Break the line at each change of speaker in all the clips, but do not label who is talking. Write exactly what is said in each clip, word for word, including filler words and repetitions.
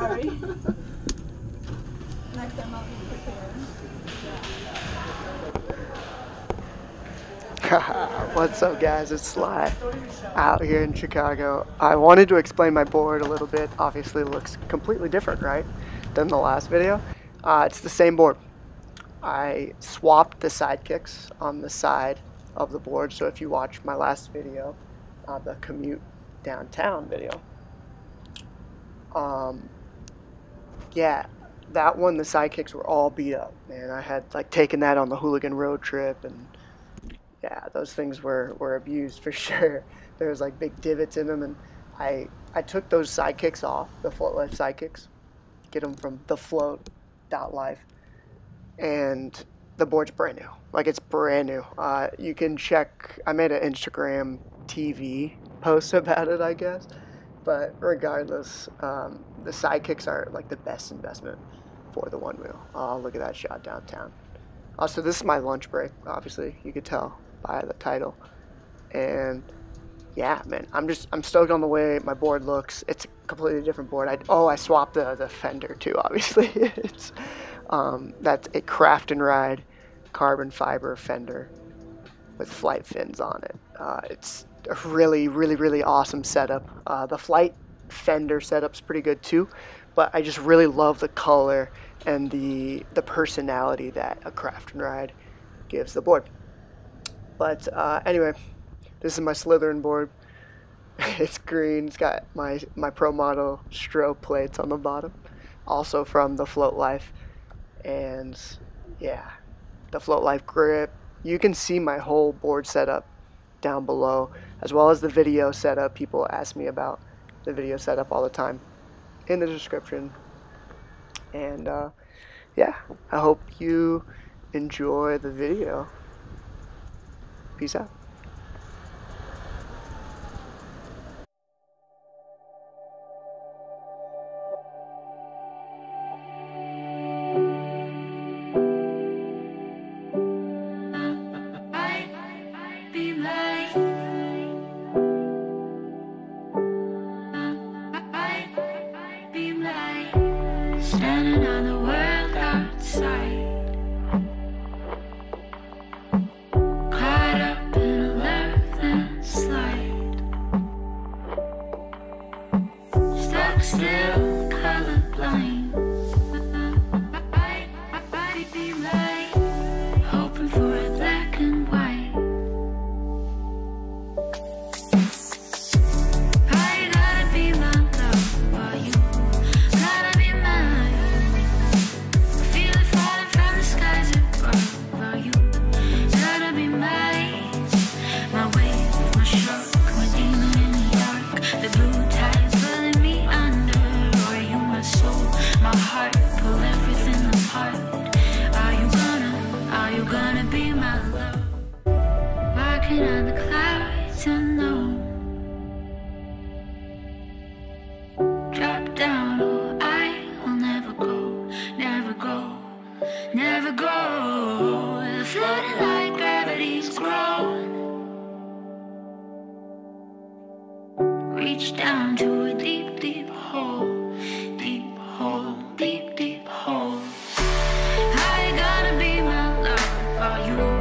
Sorry. Next time I'll be prepared.
What's up, guys? It's Sly out here in Chicago. I wanted to explain my board a little bit. Obviously it looks completely different, right, than the last video. Uh, it's the same board. I swapped the sidekicks on the side of the board, so if you watch my last video, uh, the commute downtown video, um, yeah, that one, the sidekicks were all beat up, man. I had like taken that on the Hooligan road trip, and yeah, those things were, were abused for sure. There was like big divots in them, and I I took those sidekicks off, the float life sidekicks, get them from the float dot life, and the board's brand new. Like, it's brand new. Uh, you can check, I made an Instagram T V post about it, I guess. But regardless, um, the sidekicks are like the best investment for the Onewheel. Oh, look at that shot downtown. Also, this is my lunch break, obviously. You could tell by the title. And yeah, man, I'm just, I'm stoked on the way my board looks. It's a completely different board. I, oh, I swapped the, the fender too, obviously. it's, um, that's a craft and ride carbon fiber fender with flight fins on it. Uh, it's a really, really, really awesome setup. Uh, the flight fender setup's pretty good too, but I just really love the color and the the personality that a craft and ride gives the board. But uh, anyway, this is my Slytherin board. It's green. It's got my my Pro Model Stroh plates on the bottom, also from the Float Life, and yeah, the Float Life grip. You can see my whole board setup down below, as well as the video setup. People ask me about the video setup all the time in the description. And uh, yeah, I hope you enjoy the video. Peace out.
Standing on the world outside, caught up in a left and slide, stuck still, colorblind, hoping for a black and white. On the clouds unknown, drop down, oh, I will never go, never go, never go. Floating like gravity's grown, reach down to a deep, deep hole, deep hole, deep, deep hole. Are you gonna be my love? Are you?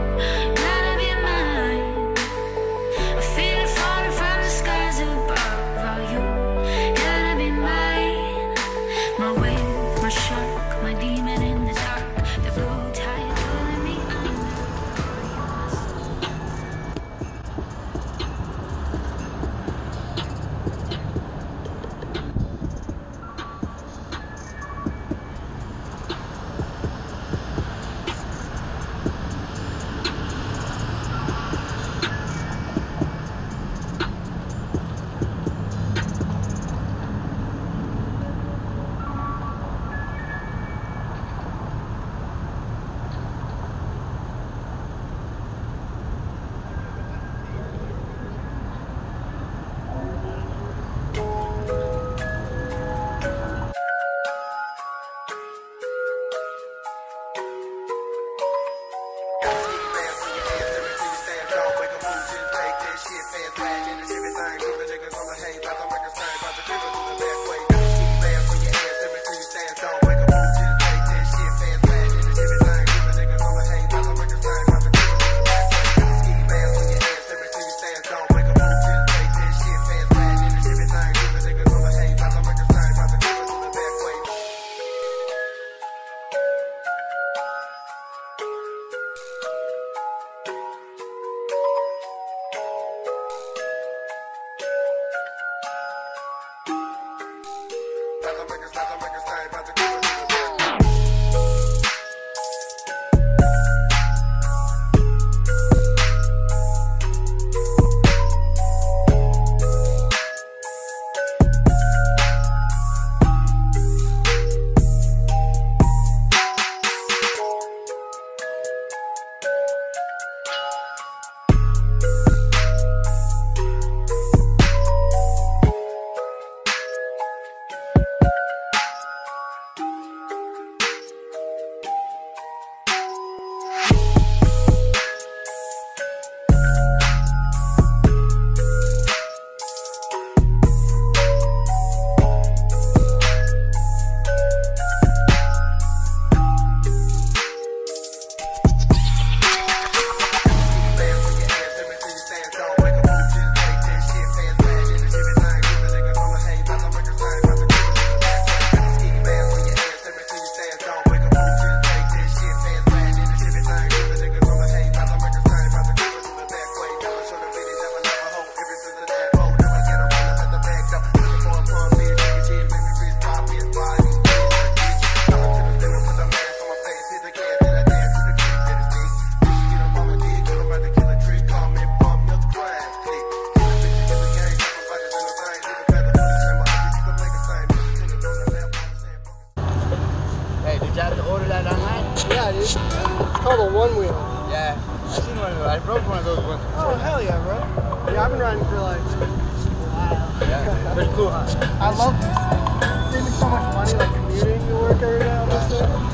have to order that online?
Yeah, dude. It's called a Onewheel.
Yeah, I seen one of those. I broke one of those once.
Oh, hell yeah, bro. Yeah, I've been riding for like a while.
Yeah, pretty cool, huh?
I love this thing. It saves me so much money, like commuting to work every day on this thing.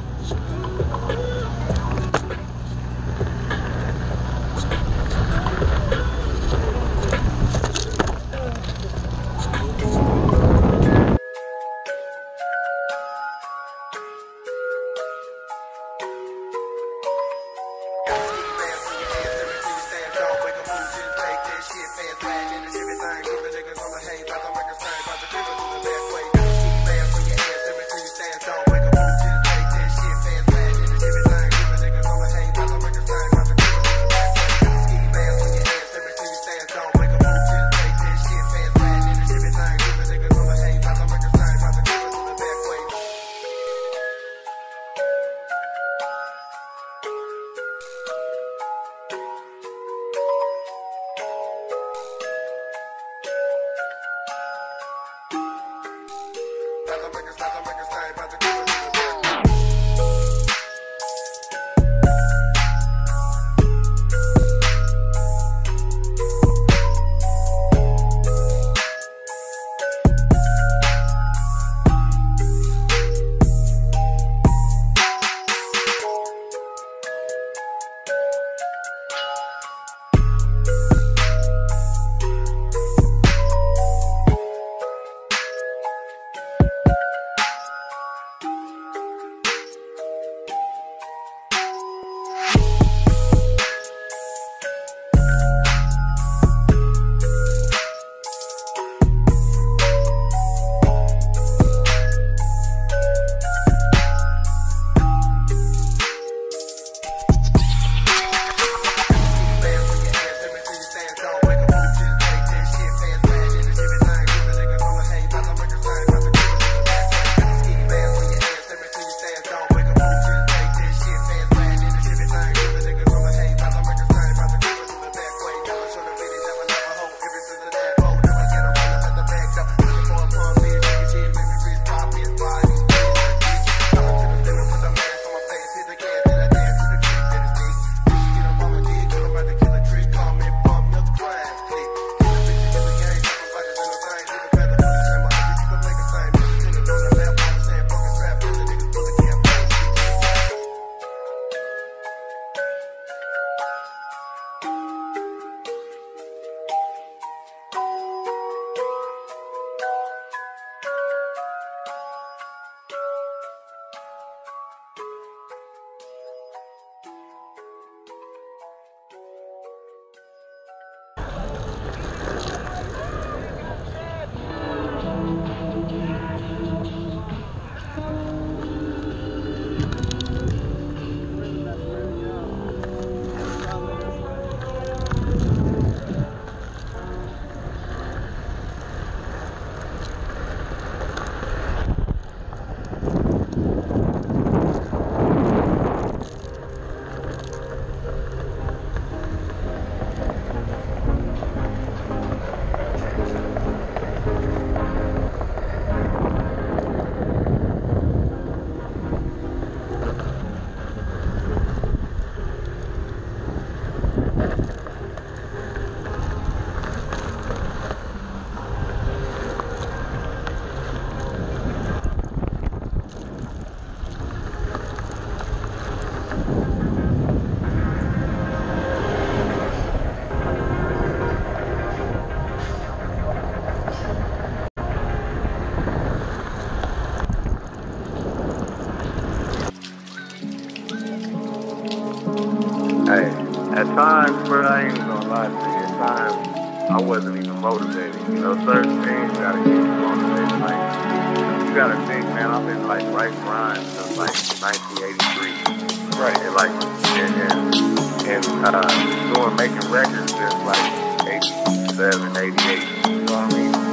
Hey, at times, bro, I ain't gonna lie to you, at times, I wasn't even motivated. You know, certain things gotta keep you motivated. Like, you gotta think, man, I've been, like, right grind since, like, nineteen eighty-three. Right. And, like, and, and, and uh, doing, making records since, like, eighty-seven, eighty-eight. You know what I mean?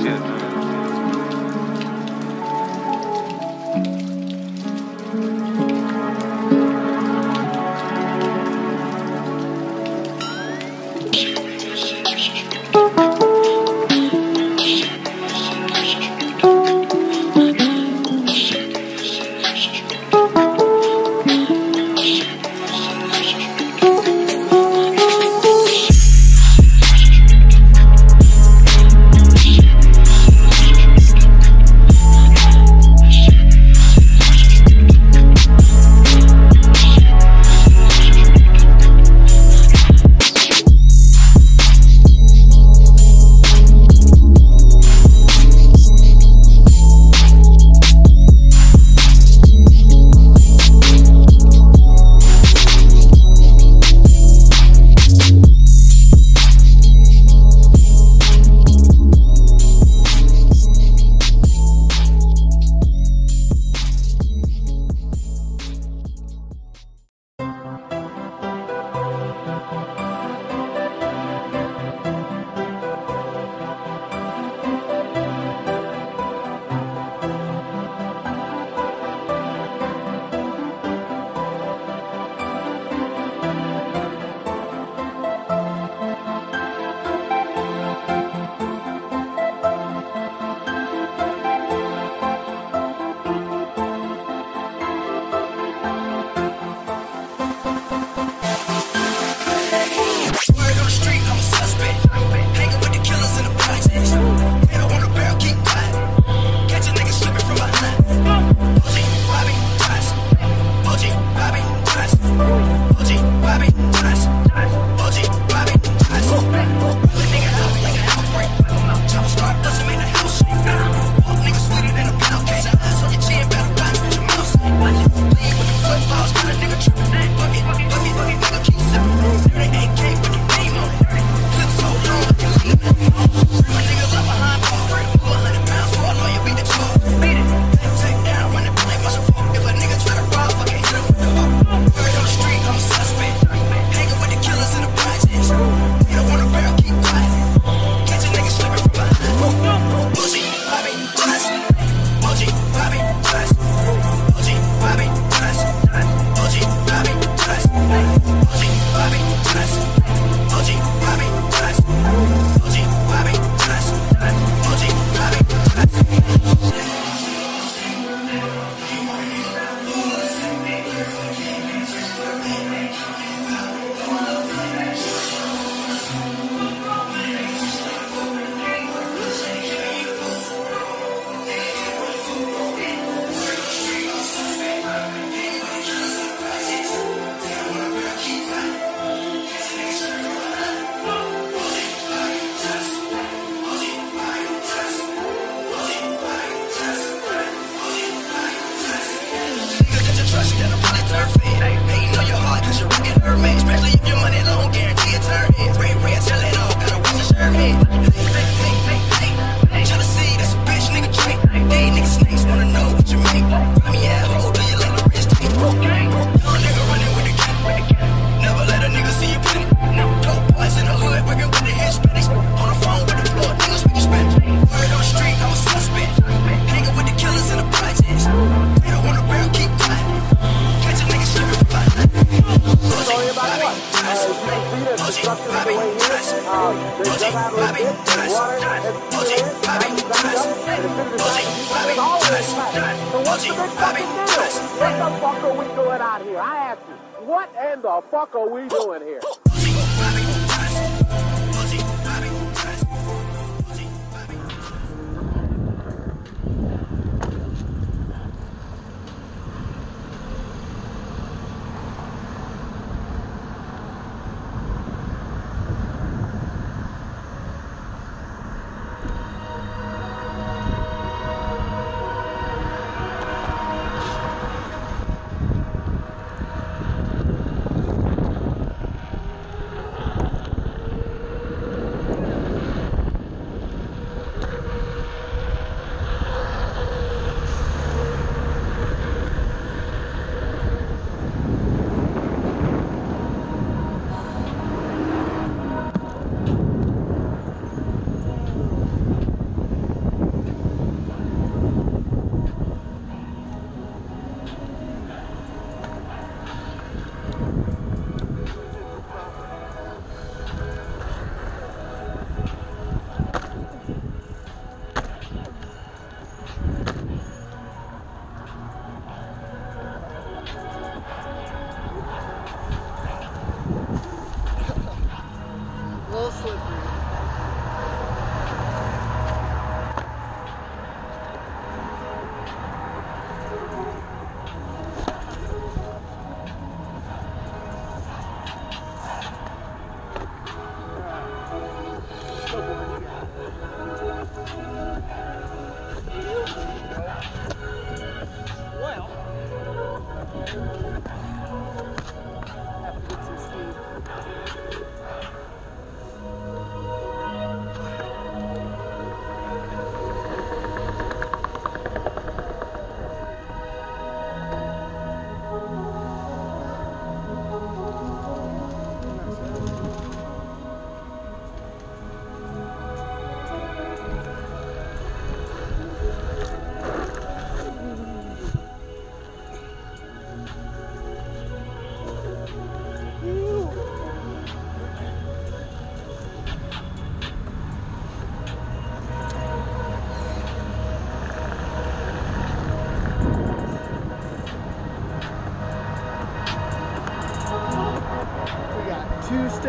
shit, man.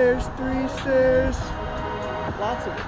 stairs, three stairs, lots of it.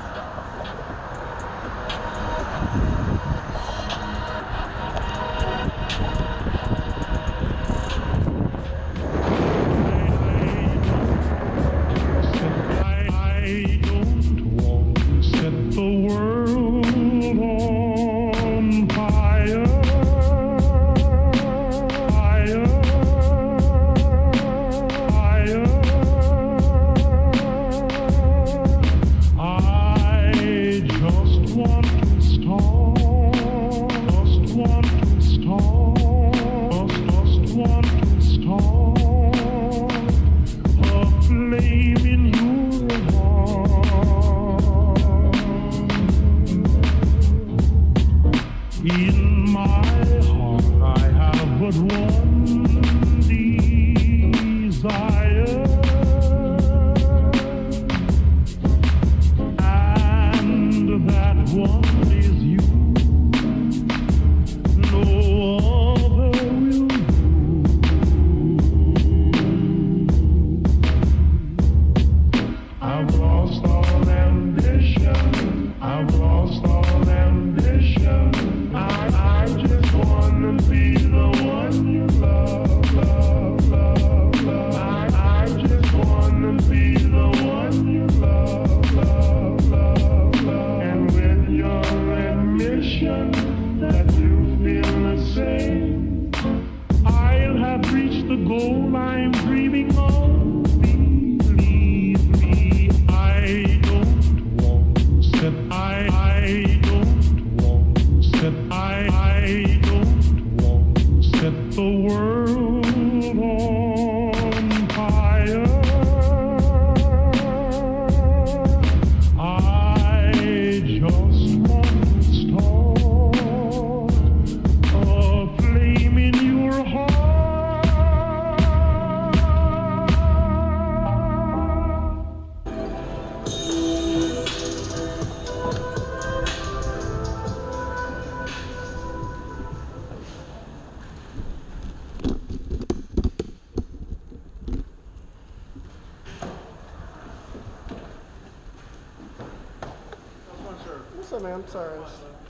What's up, man? I'm sorry. I was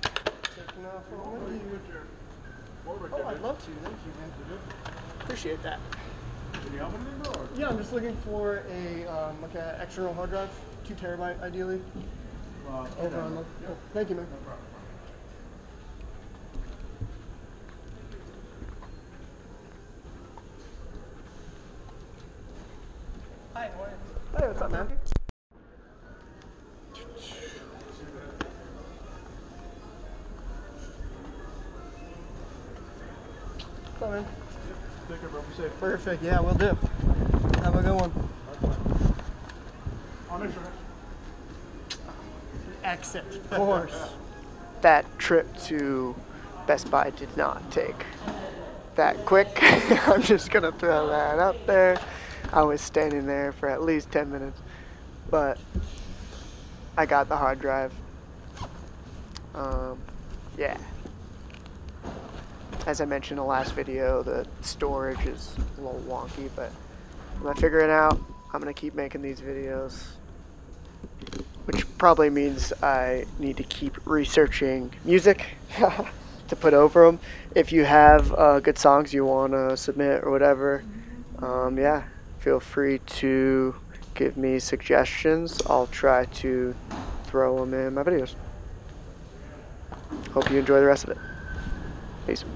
taking off on what you Oh, I'd love to. Thank you, man. Appreciate that.
Can you help anything, bro?
Yeah, I'm just looking for a um, like an external hard drive, two terabyte ideally.
Uh,
Over on the,
yeah.
oh, thank you, man.
No problem.
Hi, how are you? Hey, what's up, man? What's up, man?
Take care, bro. Be safe.
Perfect. Yeah, we'll do. Have a good one.
I'll make sure.
Exit, of course. That trip to Best Buy did not take that quick. I'm just gonna throw that up there. I was standing there for at least ten minutes, but I got the hard drive. Um, yeah. As I mentioned in the last video, the storage is a little wonky, but I'm gonna figure it out. I'm gonna keep making these videos, which probably means I need to keep researching music to put over them. If you have uh, good songs you want to submit or whatever, um, yeah, feel free to give me suggestions. I'll try to throw them in my videos. Hope you enjoy the rest of it. Peace.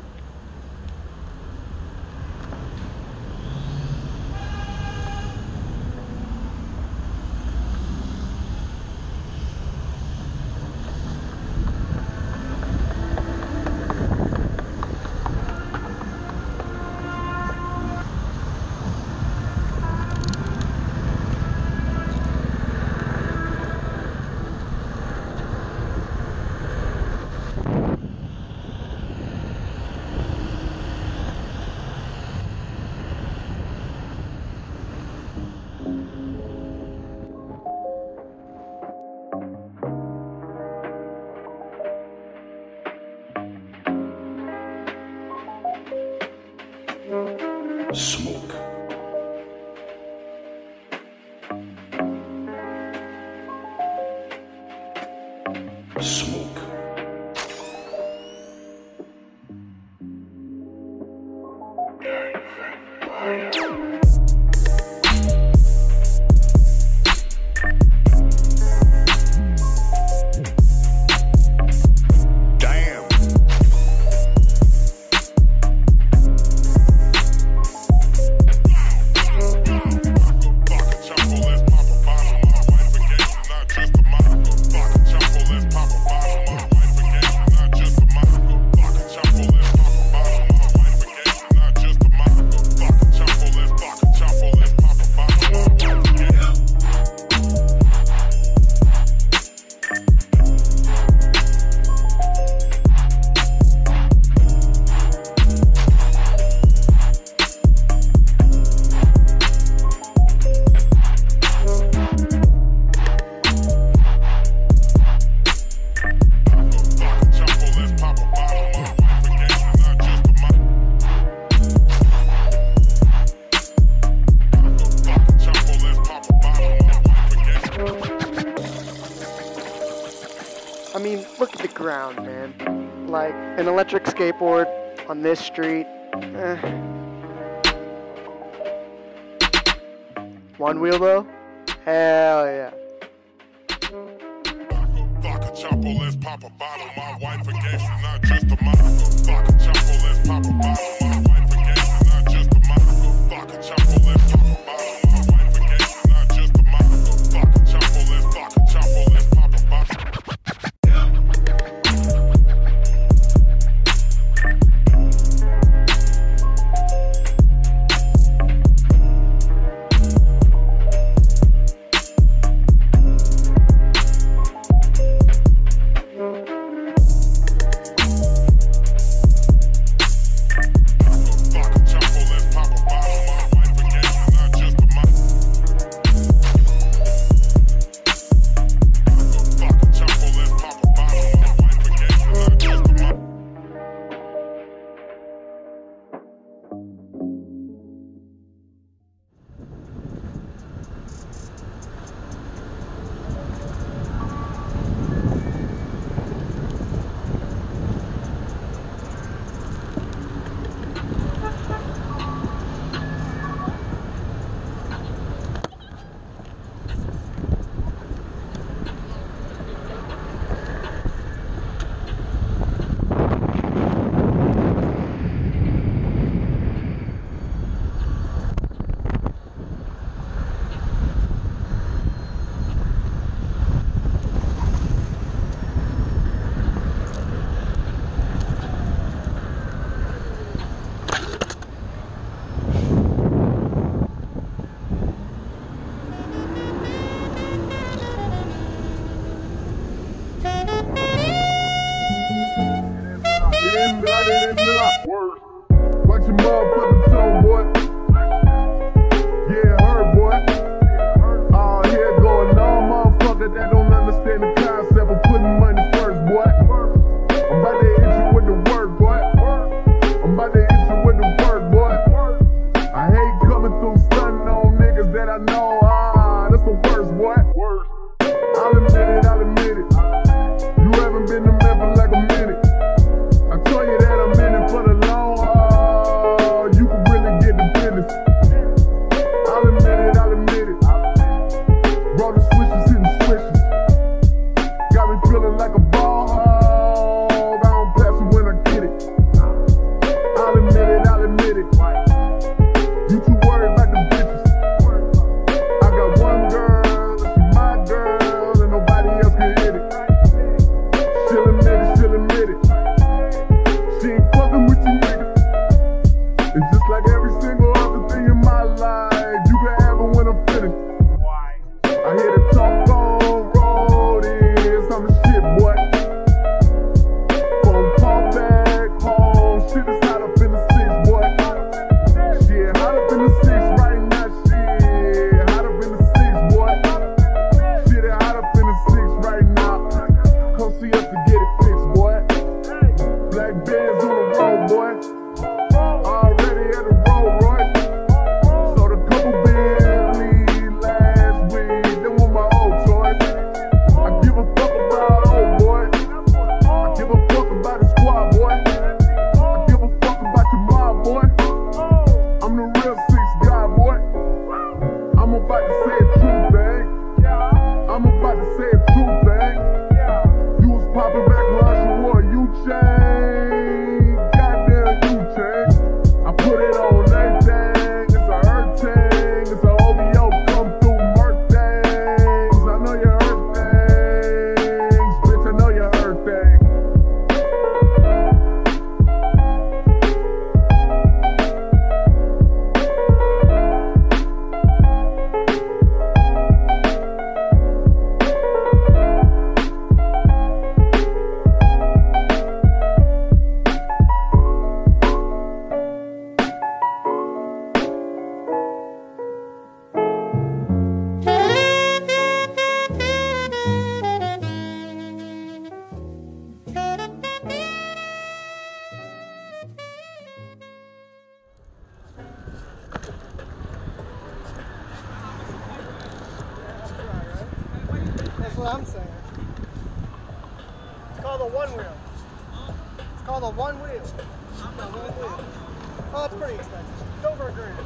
Smoke. Smoke.
I mean, look at the ground, man. Like, an electric skateboard on this street, eh. One wheel though? Hell yeah.
Vodka chopper, let's pop a bottle. My wife forgets you, not just a model. Vodka chopper, let's pop a bottle. My wife forgets you, not just a model. Vodka chopper, let's pop a bottle. My wife forgets you, not just a model. Vodka chopper, let's vodka chopper, let's pop a bottle.
Watch your motherfucking tone, boy. Yeah, her, boy. All here going on, motherfucker that don't understand the concept of putting money first, boy. I'm about to hit you with the word, boy. I'm about to hit you with the word, boy. I hate coming through stunning on niggas that I know. Ah, that's the worst, boy. I'll admit it, I'll admit it. You haven't been to man for like a minute. I told you that I'm in it for the long haul. You can really get the business. I'll admit it, I'll admit it. Brought the switches, hitting switches. Got me feeling like a ball hog. I don't pass it when I get it. I'll admit it, I'll admit it. You too worried about the bitches. I got one girl, that's my girl, and nobody else can hit it. She'll admit it, she'll admit it. She ain't fucking with you, nigga. And just like every single other thing in my life, you can have it when I'm finished. I hear the talk on road is I'm the shit, boy.
popping back like some more. You change, goddamn you change. I put it on everything. It's a hurt thing. It's a O V O come through murk things. I know you hurt things, bitch. I know you hurt things.
That's what I'm saying. It's called a one wheel. It's called a one wheel. No, one wheel. Oh, it's pretty expensive. It's over a grand.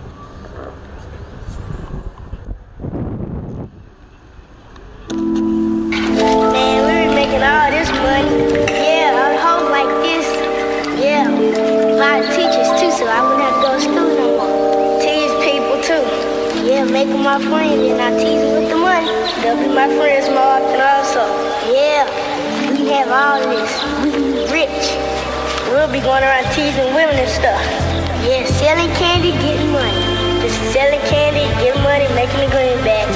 Man, we were making all this money. Yeah, a home like this. Yeah, a lot of teachers too, so I wouldn't have to go to school no more. Tease people too. Yeah, make them my friends and I tease them with the money. They'll be my friends more often also. Yeah, we have all this. We be rich. We'll be going around teasing women and stuff. Yeah, selling candy, getting money. Just selling candy, getting money, making the greenbacks.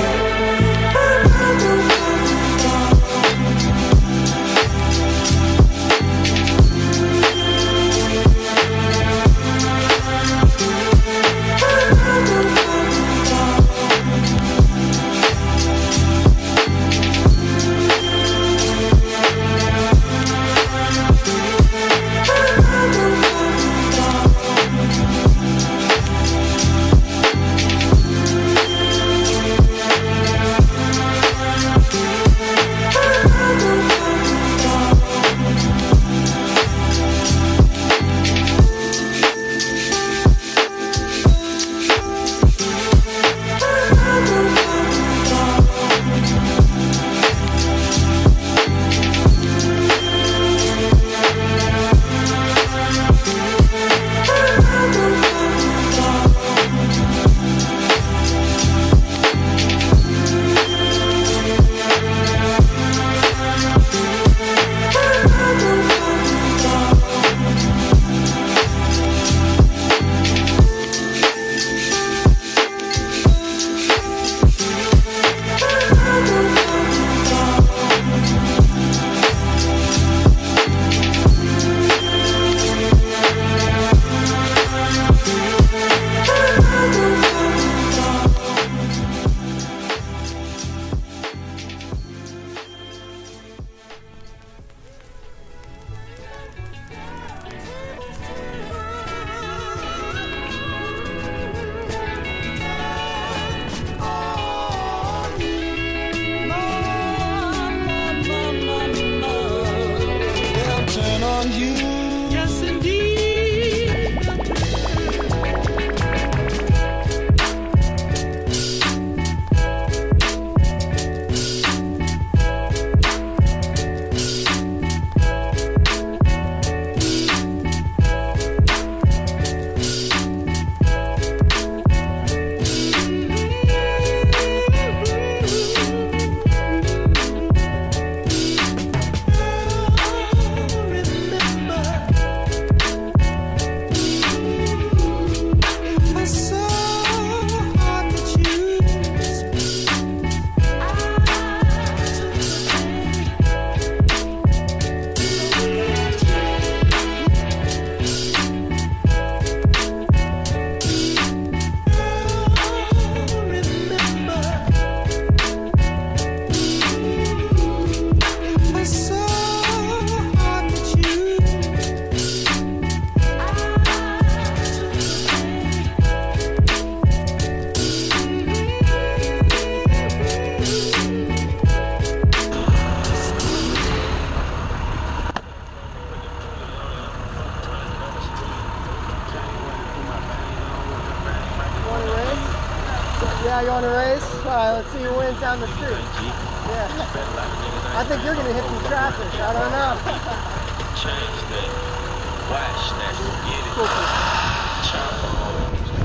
Yeah, you want to race? All right, let's see who wins down the street. Yeah. I think you're gonna hit some traffic. I don't know.
Change that. Watch that. Get it. Chop on.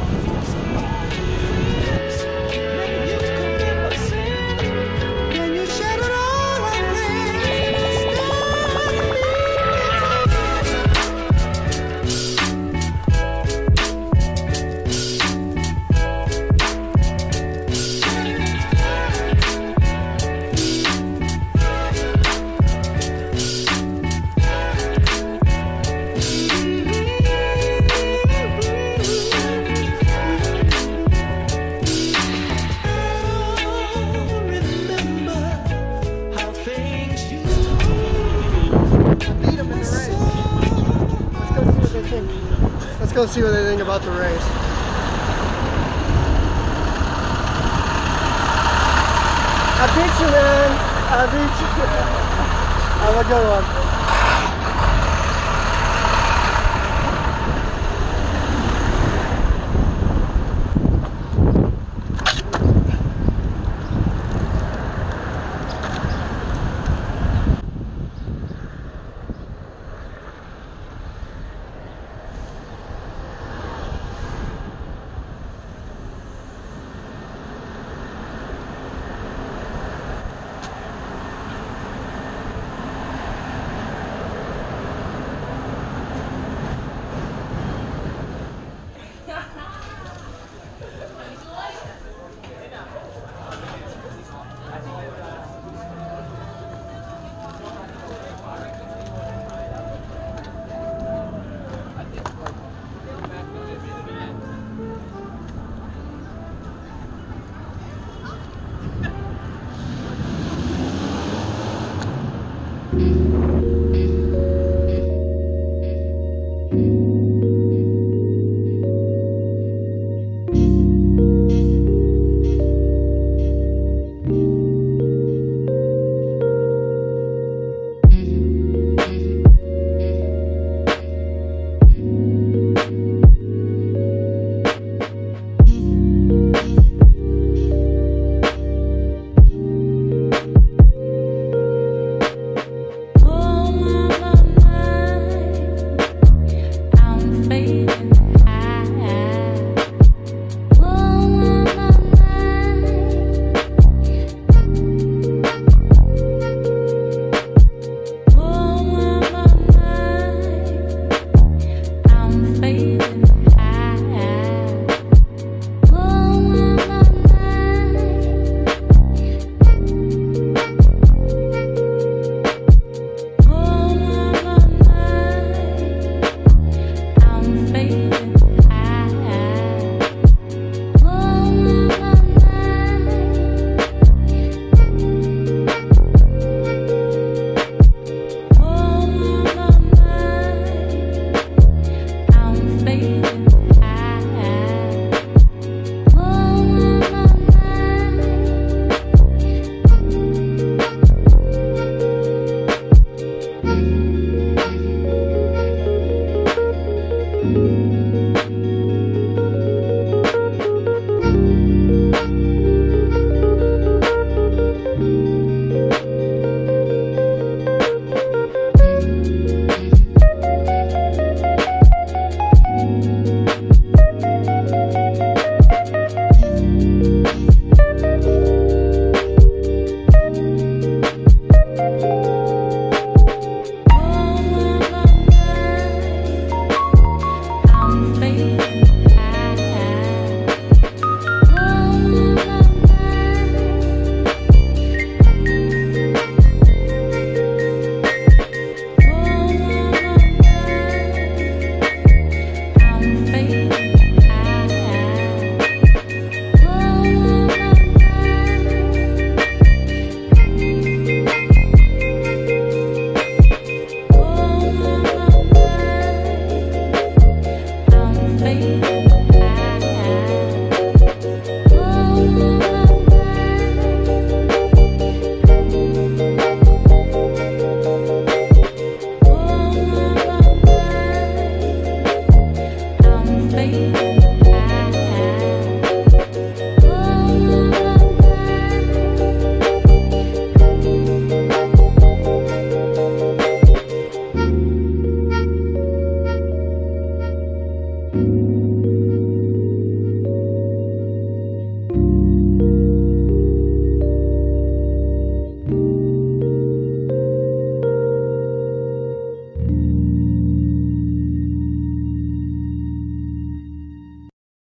Let's go see what they think about the race. I beat you, man. I beat you. Have a good one.